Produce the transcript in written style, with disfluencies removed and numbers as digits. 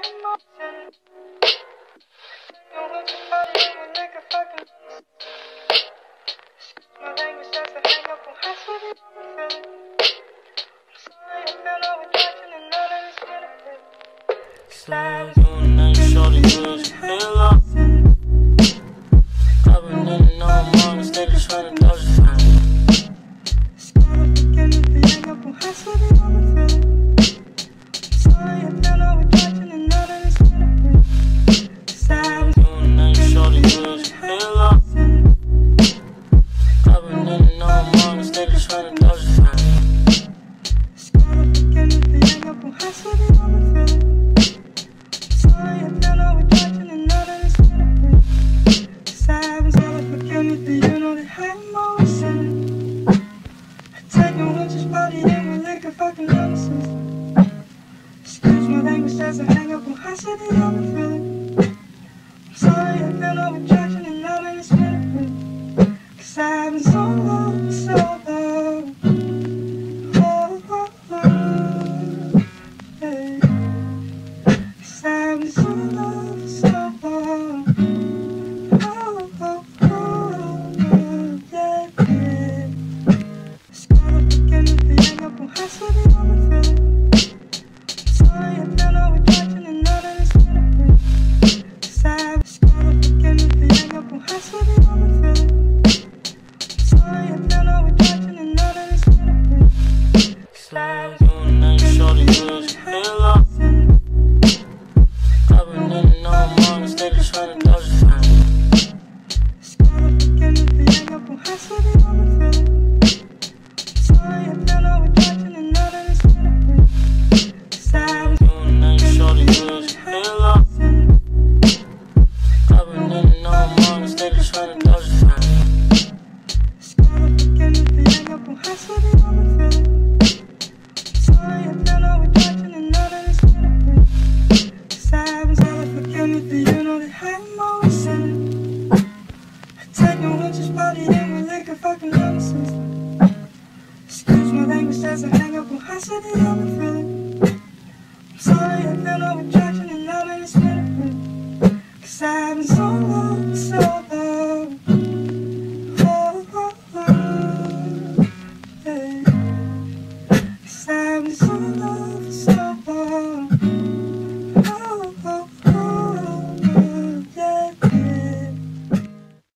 Slide doing nothing, shorty, good. Hell up. I've been in and on mom, instead of trying to dodge the phone. Slide doing nothing, shorty, good. Hell up. I've been in and on mom, instead of trying to dodge the phone. Excuse my language as I hang up on high city, I'm feeling. I'm sorry, I feel no attraction and now that it's been. Cause I've been so long, so long. Oh, oh, oh, hey. Cause I've been so long, so long. Oh, oh, oh, yeah, yeah. It's gotta begin with the hang up on high city, I'm feeling. Sorry, I feel no attraction and now that it's been. Cause I've gotta begin with the hang up on high city, I'm feeling. Sorry, I feel no attraction and now that it's been. Slide doing nothing, shorty, good. Hell up. I've been in and on mom, instead of trying to dodge the phone. Gotta begin with the hang up on high city, I'm feeling. Sorry, I feel no attraction and now that it's been. Cause I've doing nothing, shorty, good. Hell up. I've been in and on mom, instead of trying to dodge the phone. gotta begin with the hang up on high city, I'm feeling. Sorry, I feel no attraction and now that it's been. Cause I've gotta begin with the, you know that I'm always sinning. I take no lunches, party in with liquor, fucking nonsense. Excuse my language as I hang up on high city, I'm feeling. I'm sorry, I feel no attraction and now that it's been. Cause I've been so